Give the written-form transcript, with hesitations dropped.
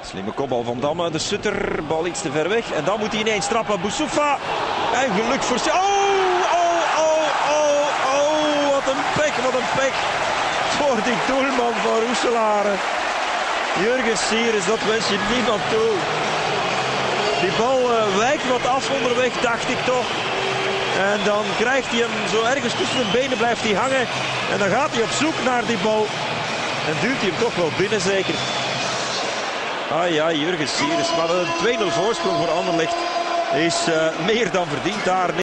Slimme kopbal van Damme, de Sutter, bal iets te ver weg. En dan moet hij ineens trappen, Boussoufa. En geluk voor... wat een pek, wat een pek. Voor die doelman van Roeselare. Jurgen Sierens, dat wens je niemand toe. Die bal wijkt wat af onderweg, dacht ik toch. En dan krijgt hij hem zo ergens tussen de benen, blijft hij hangen. En dan gaat hij op zoek naar die bal. En duwt hij hem toch wel binnen zeker. Ah ja, Jurgen Sierens. Maar een 2-0 voorsprong voor Anderlecht is meer dan verdiend daar.